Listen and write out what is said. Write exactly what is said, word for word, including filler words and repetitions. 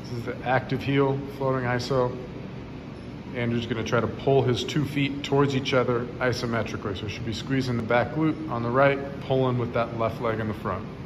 This is the active heel floating I S O. Andrew's gonna try to pull his two feet towards each other isometrically. So he should be squeezing the back glute on the right, pulling with that left leg in the front.